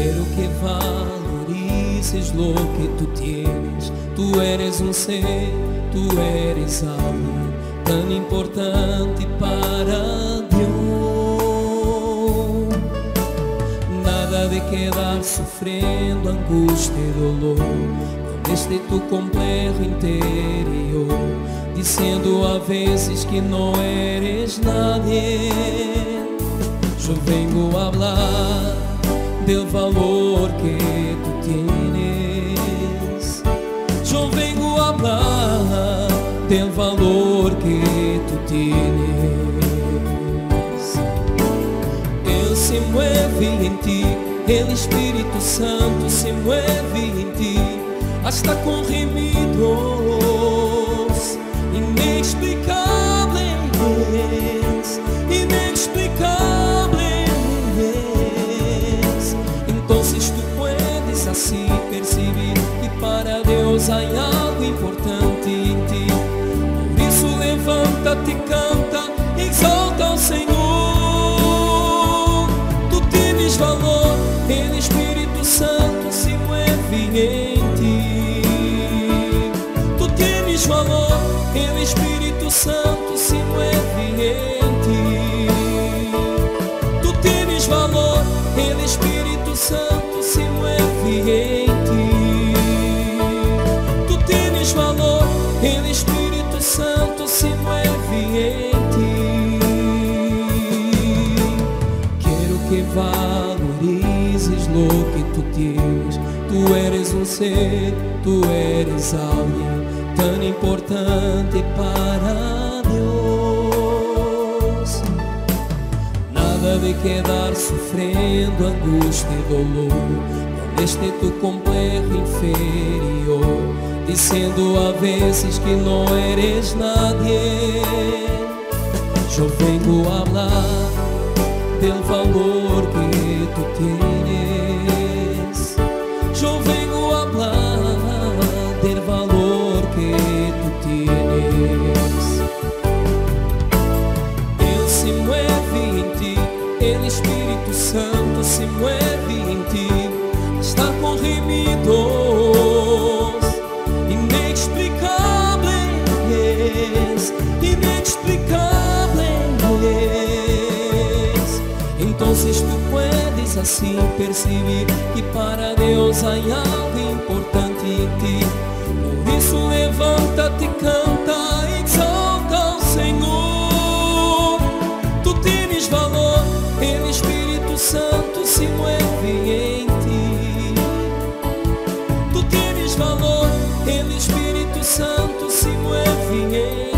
Quiero que valorices lo que tú tienes. Tú eres un ser, tú eres alguien tan importante para Dios. Nada de quedar sufriendo angustia y dolor con este tu complejo interior, diciendo a veces que no eres nadie. Yo vengo a hablar del valor que tú tienes. Yo vengo a hablar del valor que tú tienes. Él se mueve en ti, el Espíritu Santo se mueve en ti, hasta con gemidos inexplicables, inexplicables. Entonces tú puedes así percibir que para Dios hay algo importante en ti. Por eso levántate, canta, exalta al Señor. Tú tienes valor, el Espíritu Santo se mueve en ti. Tú tienes valor, el Espíritu Santo se mueve en ti. Tú tienes valor, el Espíritu Santo se mueve en ti. Tú tienes valor, el Espíritu Santo se mueve en ti. Quiero que valorices lo que tú tienes. Tú eres un ser, tú eres alguien tan importante para Dios. Nada de quedar sufriendo angustia y dolor con este tu complejo inferior, diciendo a veces que no eres nadie. Yo vengo a hablar del valor que tú tienes. Yo vengo a hablar del valor que tú tienes. Él se mueve en ti, el Espíritu Santo se mueve en ti, está con gemidos inexplicables, inexplicables. Entonces tú puedes así percibir que para Dios hay algo importante en ti. Por eso levántate, canta, exalta al Señor. Tú tienes valor, el Espíritu Santo se mueve en ti. Tú tienes valor, el Espíritu Santo se mueve en ti.